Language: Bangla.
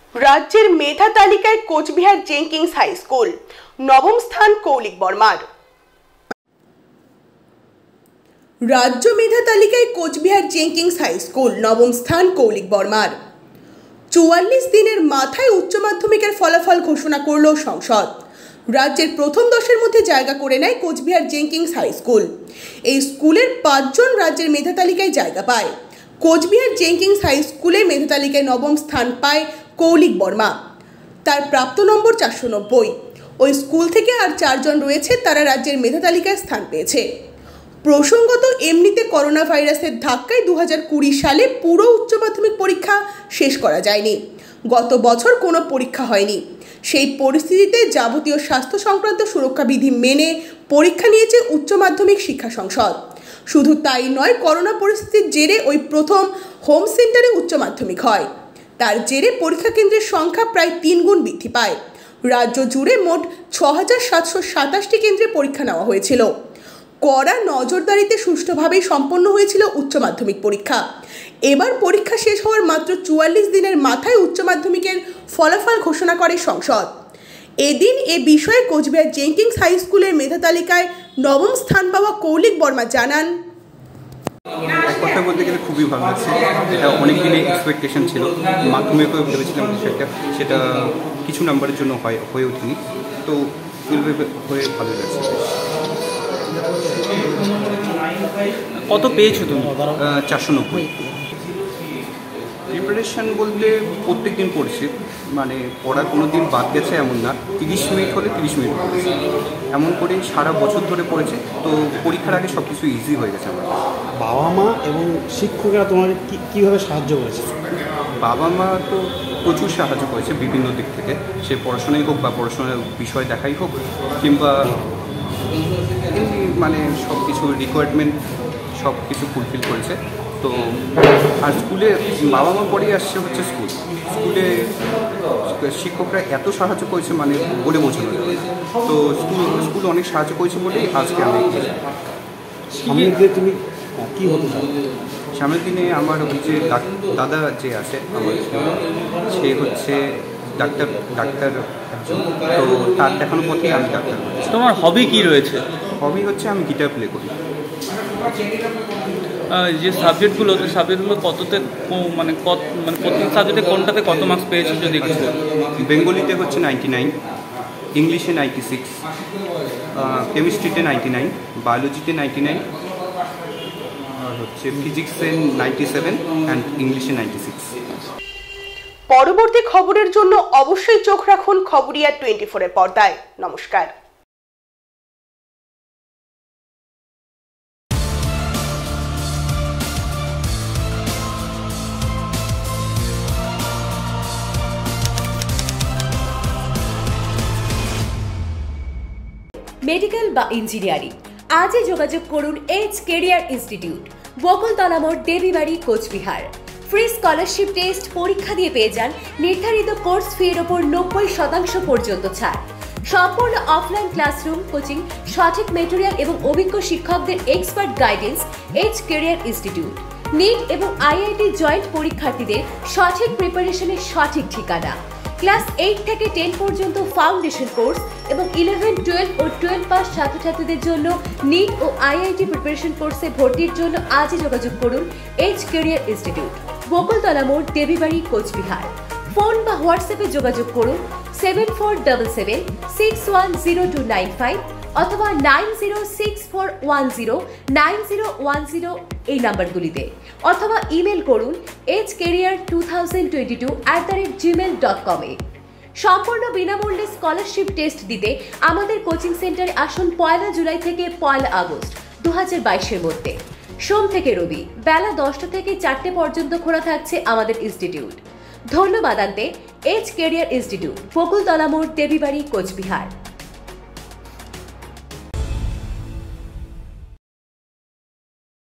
রাজ্যের মেধা তালিকায় কোচবিহার জেঙ্কিন্স হাই স্কুল, নবম স্থান কৌলিক বর্মার। রাজ্য মেধা তালিকায় কোচবিহার জেঙ্কিন্স হাই স্কুল, নবম স্থান কৌলিক বর্মার। ৪৪ দিনের মাথায় উচ্চ মাধ্যমিকের ফলাফল ঘোষণা করল সংসদ। রাজ্যের প্রথম 10-এর মধ্যে জায়গা করে নেয় কোচবিহার জেঙ্কিন্স হাই স্কুল। এই স্কুলের 5 জন রাজ্যের মেধা তালিকায় জায়গা পায়। কোচবিহার জেঙ্কিন্স হাই স্কুলে মেধা তালিকায় নবম স্থান পায় কৌলিক বর্মা, তার প্রাপ্ত নম্বর 490। ওই স্কুল থেকে আর 4 জন রয়েছে, তারা রাজ্যের মেধা তালিকায় স্থান পেয়েছে। প্রসঙ্গত, এমনিতে করোনা ভাইরাসের ধাক্কায় 2020 সালে পুরো উচ্চ মাধ্যমিক পরীক্ষা শেষ করা যায়নি। গত বছর কোনো পরীক্ষা হয়নি। সেই পরিস্থিতিতে যাবতীয় স্বাস্থ্য সংক্রান্ত সুরক্ষাবিধি মেনে পরীক্ষা নিয়েছে উচ্চ মাধ্যমিক শিক্ষা সংসদ। শুধু তাই নয়, করোনা পরিস্থিতির জেরে ওই প্রথম হোম সেন্টারে উচ্চ মাধ্যমিক হয়। তার জেরে পরীক্ষা কেন্দ্রের সংখ্যা প্রায় 3 গুণ বৃদ্ধি পায়। রাজ্য জুড়ে মোট 6727টি কেন্দ্রে পরীক্ষা নেওয়া হয়েছিল। কড়া নজরদারিতে সুষ্ঠুভাবেই সম্পন্ন হয়েছিল উচ্চ মাধ্যমিক পরীক্ষা। এবার পরীক্ষা শেষ হওয়ার মাত্র 44 দিনের মাথায় উচ্চ মাধ্যমিকের ফলাফল ঘোষণা করে সংসদ। এদিন এ বিষয়ে কোচবিহার জেঙ্কিন্স হাই স্কুলের মেধা তালিকায় নবম স্থান পাওয়া কৌলিক বর্মা জানান, কথা বলতে গেলে খুবই ভালো লাগছে। এটা অনেক দিনের এক্সপেকটেশন ছিল। মাধ্যমিকও ভেবেছিলাম সেটা কিছু নাম্বারের জন্য হয়ে ওঠেনি, তো 12 হয়ে ভালো লাগছে। কত পেয়েছো তুমি? 490। প্রিপারেশান বলতে প্রত্যেক দিন পড়ছি, মানে পড়া কোনো দিন বাদ গেছে এমন না। 30 মিনিট হলে 30 মিনিট পড়েছি, এমন করে সারা বছর ধরে পড়েছে। তো পরীক্ষার আগে সব কিছু ইজি হয়ে গেছে আমার। বাবা মা এবং শিক্ষকরা তোমার কীভাবে সাহায্য করেছে? বাবা মা তো প্রচুর সাহায্য করেছে বিভিন্ন দিক থেকে, সে পড়াশোনাই হোক বা পড়াশোনার বিষয় দেখাই হোক, কিংবা এমনি মানে সব কিছু রিকোয়ারমেন্ট সব কিছু ফুলফিল করেছে। তো আর স্কুলে বাবা মা পড়েই আসছে হচ্ছে স্কুলে শিক্ষকরা এত সাহায্য করেছে মানে বলে বোঝানো যাবে। তো স্কুল অনেক সাহায্য করেছে বলেই আজকে আমি সামনের দিনে তুমি কী হতে চাও? সামনের দিনে আমার ওই যে দাদা যে আছে আমার, সে হচ্ছে ডাক্তার একজন। তো তার দেখানোর পথেই আমি ডাক্তার করছি। তোমার হবি কি রয়েছে? হবি হচ্ছে আমি গিটার প্লে করি। যে সাবজেক্টগুলো কততে মানে প্রতি সাবজেক্টে কোনটাতে কত মার্কস পেয়েছো যদি একটু? বেঙ্গলিতে হচ্ছে 99, ইংলিশে 96, কেমিস্ট্রিতে 99, বায়োলজিতে 99, আর হচ্ছে ফিজিক্সে 97 অ্যান্ড ইংলিশে 96। পরবর্তী খবরের জন্য অবশ্যই চোখ রাখুন খবরিয়া 24-এর পর্দায়। নমস্কার। মেডিকেল বা ইঞ্জিনিয়ারিং, আজই যোগাযোগ করুন এইচ কেরিয়ার ইনস্টিটিউট, বকুলতলা মোড়, Debibari, Cooch Behar. Free scholarship test পরীক্ষা দিয়ে পেয়ে যান নির্ধারিত কোর্স ফির ওপর 90% পর্যন্ত ছাড়। সম্পূর্ণ অফলাইন ক্লাসরুম কোচিং, সঠিক মেটেরিয়াল এবং অভিজ্ঞ শিক্ষকদের expert guidance. H career institute NEET এবং আইআইটি জয়েন্ট পরীক্ষার্থীদের সঠিক প্রিপারেশনের সঠিক ঠিকানা। ক্লাস 8 থেকে 10 পর্যন্ত ফাউন্ডেশন কোর্স এবং 11, 12 ও 12 পাস ছাত্রছাত্রীদের জন্য নিট ও আইআইটি প্রিপারেশন কোর্সে ভর্তির জন্য আজই যোগাযোগ করুন এইচ কেরিয়ার ইনস্টিটিউট, বকুলতলা মোড়, দেবীবাড়ি, কোচবিহার। ফোন বা হোয়াটসঅ্যাপে যোগাযোগ করুন 7477610295 অথবা 9064109010 এই নাম্বারগুলিতে, অথবা ইমেল করুন hcareer2022@gmail.com এ। সম্পূর্ণ বিনামূল্যে স্কলারশিপ টেস্ট দিতে আমাদের কোচিং সেন্টারে আসুন 1 জুলাই থেকে 1 আগস্ট 2022-এর মধ্যে। সোম থেকে রবি বেলা 10টা থেকে 4টে পর্যন্ত খোলা থাকছে আমাদের ইনস্টিটিউট। ধন্যবাদ আনতে এইচ কেরিয়ার ইনস্টিটিউট, বকুলতলা মোড়, দেবীবাড়ি, কোচবিহার।